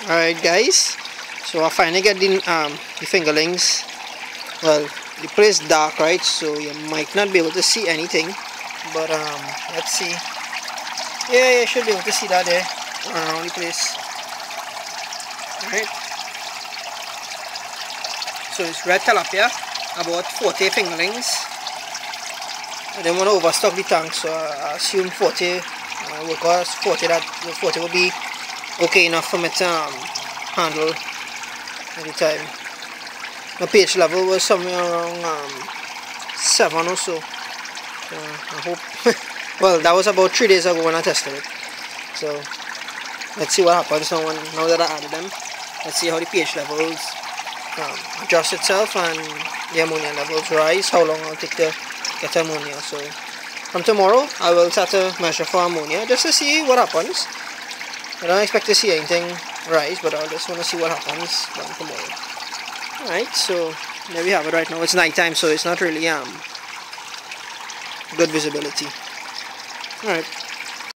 Alright guys, so I finally get the fingerlings. Well, the place is dark, right, so you might not be able to see anything, but let's see. Yeah, you should be able to see that there around the place. Alright, so it's red tilapia, about 40 fingerlings. I didn't want to overstock the tank, so I assume 40. Work out 40, that 40 will be okay enough for me to handle at the time. My pH level was somewhere around 7 or so. I hope. Well, that was about 3 days ago when I tested it. So let's see what happens now that I added them. Let's see how the pH levels adjust itself and the ammonia levels rise. How long I'll take to get ammonia. So from tomorrow, I will start to measure for ammonia just to see what happens. I don't expect to see anything rise, but I just want to see what happens tomorrow. Alright, so there we have it right now. It's night time, so it's not really good visibility. Alright.